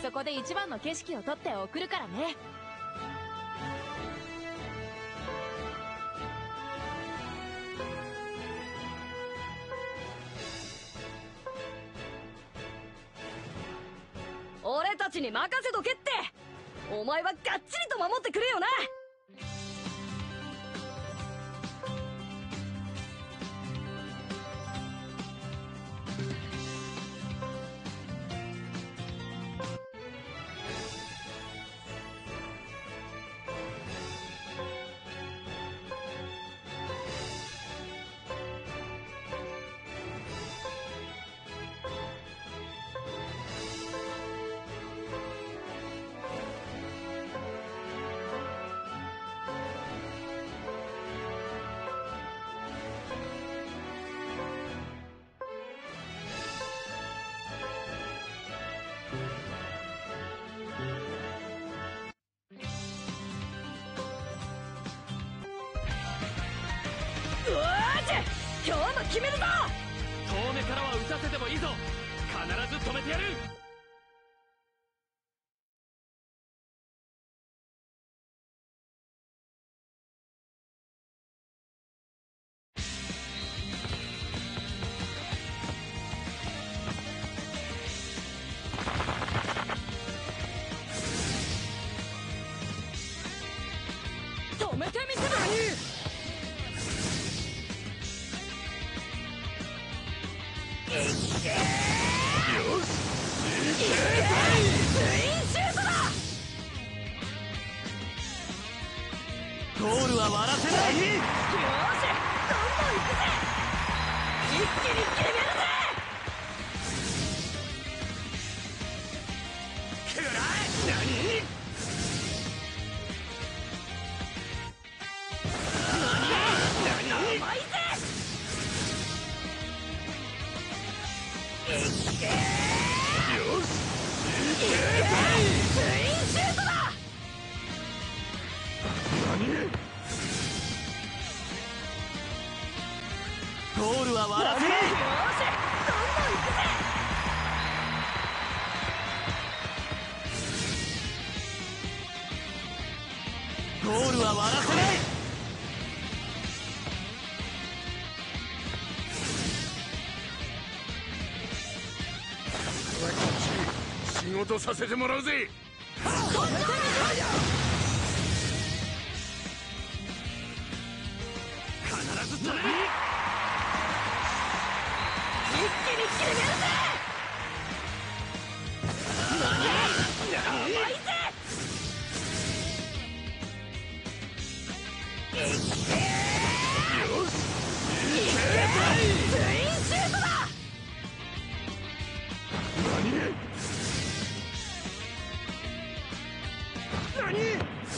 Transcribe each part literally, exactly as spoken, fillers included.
そこで一番の景色を撮って送るからね。 俺たちに任せとけって。お前はがっちりと守ってくれよな。今日も決めるぞ。 遠目からは打たせてもいいぞ。必ず止めてやる。 止めてみせる。よし、ツインシュートだ。 ゴールは割らせない。 よーし、どんどん行くぜ。一気に決めるぜ。 くらえ。何？ 甘いぜ。いけー。よし、いけー。ツインシュートだ。 何？ゴールは割らせない。よーし、 どんどん行くぜ。 ゴールは割らせない。仕事させてもらうぜ。必ず止める。 一気に決めるぜ。甘いぜ。いけー。 よし、 いけー。ツインシュートだ。 何？何？ よーし、どんどん行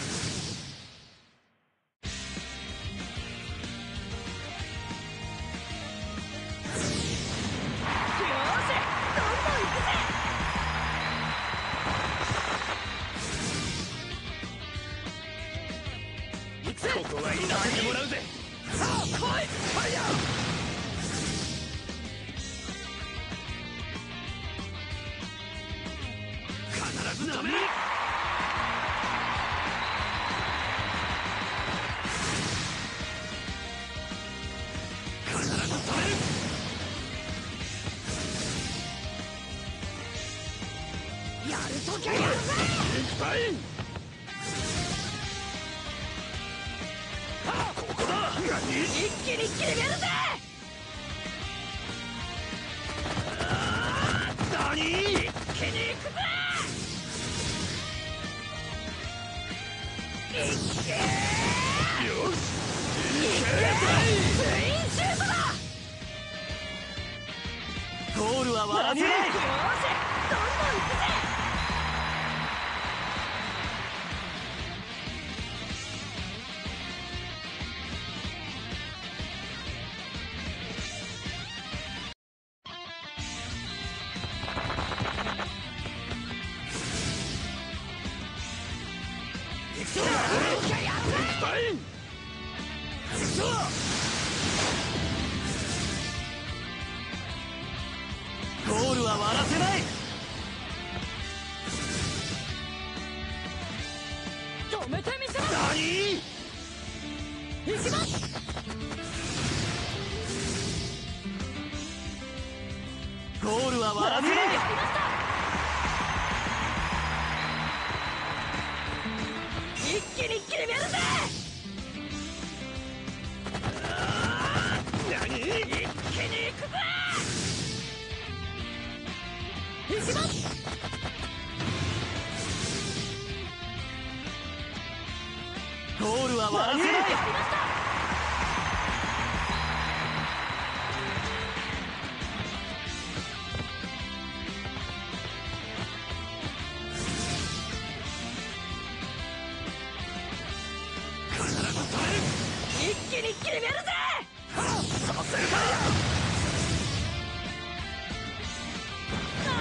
くぜ。行くぜ。 ここはいなせてもらうぜ。 さあ来い。ファイヤー。 必ず止める。必ず止める。 やるときゃやるぜ。 行きたい。ここだ。何？ 一気に決めるぜ。 何？ 一気に行くぜ。いけー。 よし、 いけー。ツインシュートだ。 ゴールは割らせない。 よーし、どんどん行くぜ。 ゴールは割らせない。 めてみせます。 何？ 行きます。 ゴールは割らせない。 一気に決めるぜ。 何？ 一気に行くぜ。行きます。 ゴールは割らせない。 一気に決めるぜ。 させるか。 何？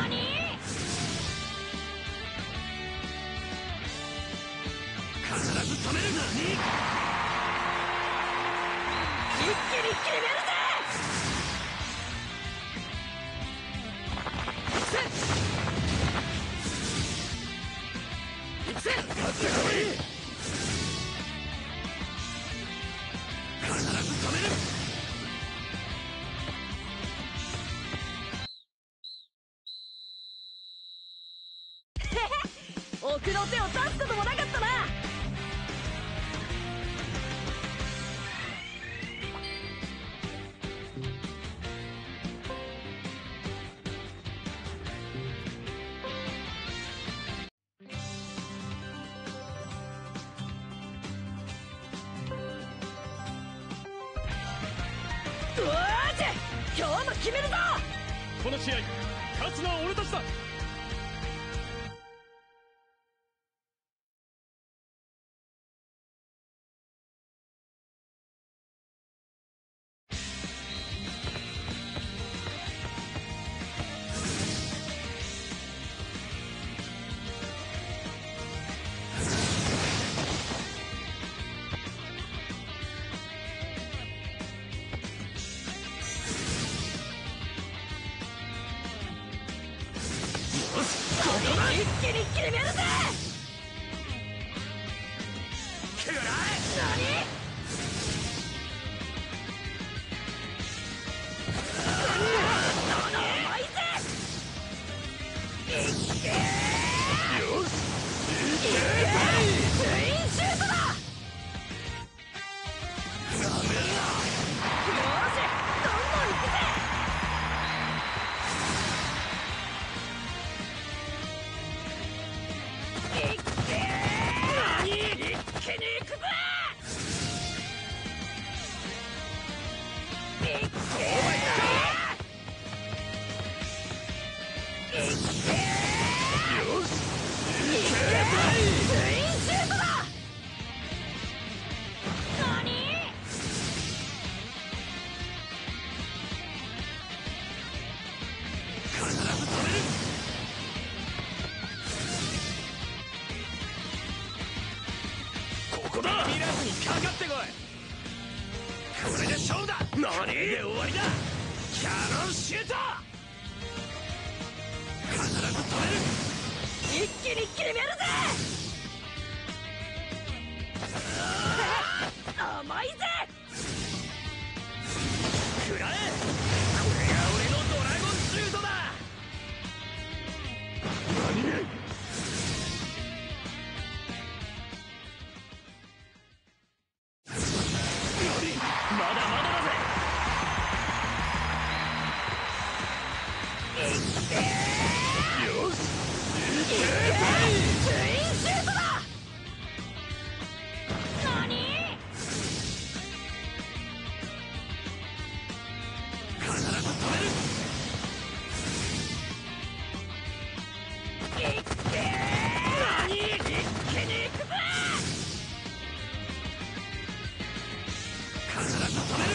必ず止める。何？ 一気に決めるぜ。 行くぜ。行くぜ。必ず止める。 奥の手を出すこともなかったな。うわーじゃ、今日も決めるぞ。 この試合勝つのは俺たちだ。 一気に決めるぜ。 くらえ。 何？甘いぜ。いっけー。 よし。 いっけー。ツインシュートだ。 やめるな。 よーし、どんどん行くぜ。いっけー。 何？ 一気に行くぜ。いっけー。いっけー。 よし。 いっけー。ツインシュートだ。何？ 必ず止める。ここだ。ミラーズにかかってこい。これで勝負だ。何？これで終わりだ。キャノンシュート。必ず止める。 一気に決めるぜ。甘いぜ。 くらえ。これが俺のドラゴンシュートだ。何？まだまだだぜ。 いっけー。 よし。 いっけー。ツインシュートだ。何？ 必ず止める。 いっけー。 何？ 一気に行くぜ。 必ず止める。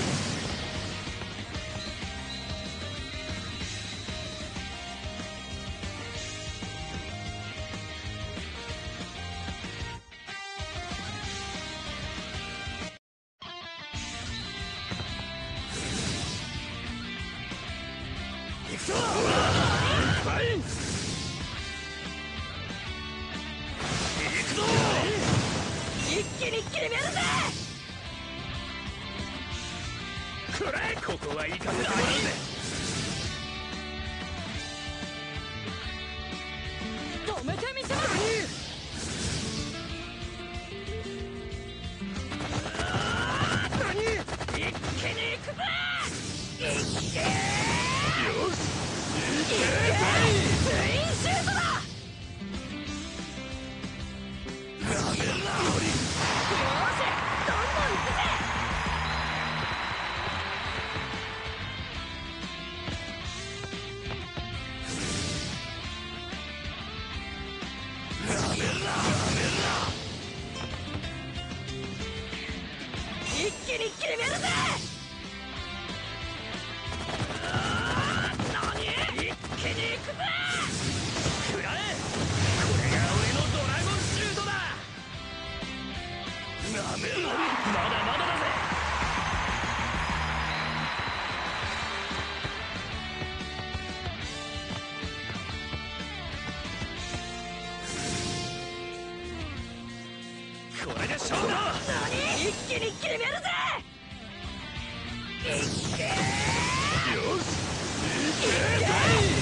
行くぞ。はい。行くぞ。 気に見えるぜ。 くらえ、ここは行かせてもらうぜ。 止めてみせます。 何？ 一気に行くぜ。いっけー。 よし、 いっけー。ツインシュートだ。 なめんな。 よーし、どんどん行くぜ。一気に決めるぜ。何？一気に行くぜ。 くらえ、これが俺のドラゴンシュートだ。なめろ、まだまだだぜ。これで勝負だ。 何？一気に決めるぜ。いっけー。 よし、 いっけー。